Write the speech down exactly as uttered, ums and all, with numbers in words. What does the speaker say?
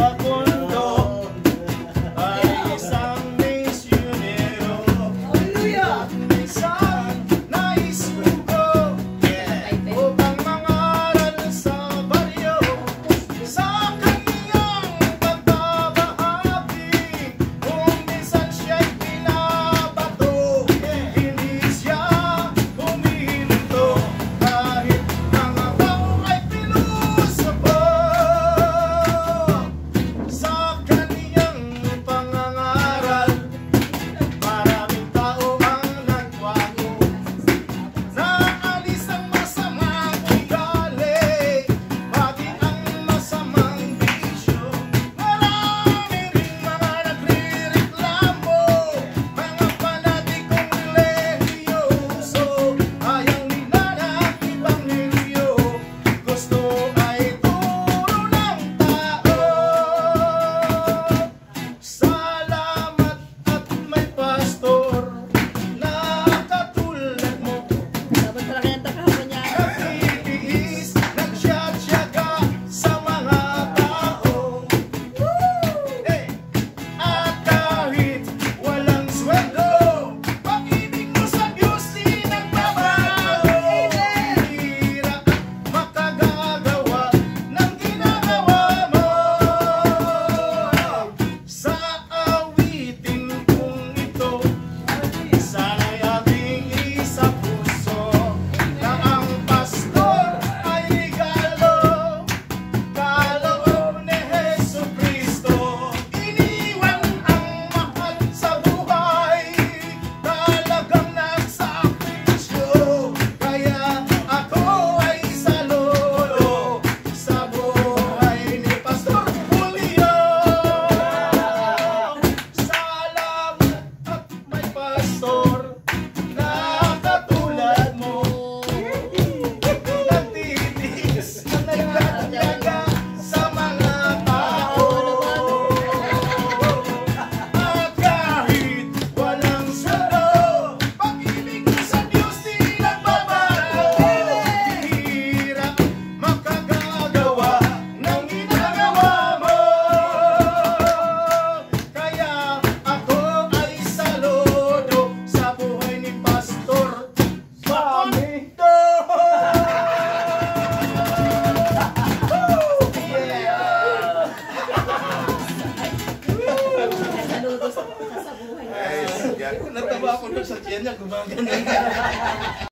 nagpapundo ay isang misyonero. Hallelujah! Minsan naisuko upang mangaral sa baryo. Sa kaniyang pagbabahagi, kung minsan siya'y pinabato, hindi siya humihinto kahit mga tao ay pinusupo. Sa kaniyang pangangaral, maraming tao ang nagbago. Naalis ang masamang ugali, pati ang masamang bisyo. Marami ring mga nagrereklamo, mga fanatikong relihiyoso. Ayaw nila ng ebanghelyo, gusto ay turo ng tao. Salamat at may pastor na katulad mo, Dapat pala kaya kahapon niya. nagtitiis, nagsyatsaga sa mga tao. Hey! At kahit walang sweldo, pag-ibig mo sa Diyos di nagbabago. Hirap at makagagawa ng ginagawa mo. Sa awitin kong ito, sana'y ating isa puso, na ang pastor ay regalo, kaloob ni Jesucristo. Iniwan ang mahal sa buhay, talagang nagsakrisyo. Kaya ako ay saludo sa buhay ni Pastor Julio. Salamat at may pastor na katulad mo, nagtitiis, nagtatyaga sa mga tao. At kahit walang sweldo, pag-ibig mo sa Diyos di nagbabago. Hirap makagagawa ng ginagawa mo. Kaya ako ay saludo sa buhay ni Pastor Paquito. Yeah! Saludo sa, sa buhay. Ay, nataba ako doon sa tiyan niya, gumagano.